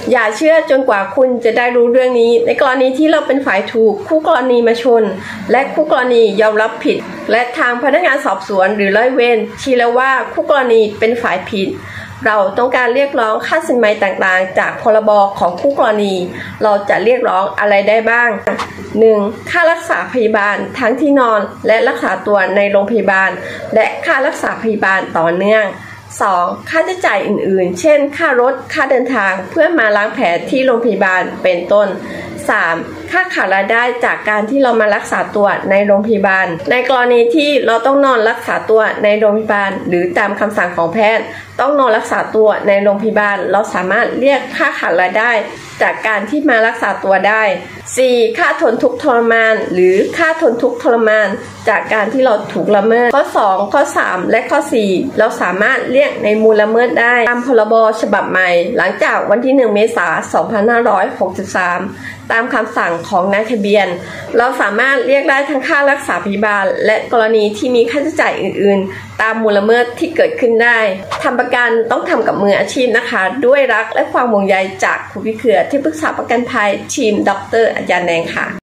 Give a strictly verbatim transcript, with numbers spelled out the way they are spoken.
อย่าเชื่อจนกว่าคุณจะได้รู้เรื่องนี้ในกรณีที่เราเป็นฝ่ายถูกคู่กรณีมาชนและคู่กรณียอมรับผิดและทางพนักงานสอบสวนหรือร้อยเวรชี้แล้วว่าคู่กรณีเป็นฝ่ายผิดเราต้องการเรียกร้องค่าสินไหมต่างๆจากพรบของคู่กรณีเราจะเรียกร้องอะไรได้บ้าง หนึ่ง. ค่ารักษาพยาบาลทั้งที่นอนและรักษาตัวในโรงพยาบาลและค่ารักษาพยาบาลต่อเนื่อง สอง. ค่าใช้จ่ายอื่นๆเช่นค่ารถค่าเดินทางเพื่อมาล้างแผลที่โรงพยาบาลเป็นต้น สาม. ค่าขาดรายได้จากการที่เรามารักษาตัวในโรงพยาบาลในกรณีที่เราต้องนอนรักษาตัวในโรงพยาบาลหรือตามคำสั่งของแพทย์ต้องนอนรักษาตัวในโรงพยาบาลเราสามารถเรียกค่าขาดรายได้จากการที่มารักษาตัวได้ สี่. ค่าทนทุกข์ทรมานหรือค่าทนทุกข์ทรมานจากการที่เราถูกละเมิดข้อสองข้อสามและข้อสี่เราสามารถเรียกในมูลละเมิดได้ตามพรบฉบับใหม่หลังจากวันที่หนึ่งเมษายนสองพันห้าร้อยหกสิบสามตามคำสั่งของนายทะเบียนเราสามารถเรียกได้ทั้งค่ารักษาพยาบาลและกรณีที่มีค่าใช้จ่ายอื่นๆตามมูลละเมิดที่เกิดขึ้นได้ทำประกันต้องทำกับมืออาชีพนะคะด้วยรักและความห่วงใยจากผู้พิเครือที่ปรึกษาประกันภัยทีมดร.อาจารย์แดงค่ะ